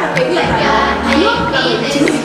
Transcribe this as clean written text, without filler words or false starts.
được cái việc là nước là bởi vì chính vì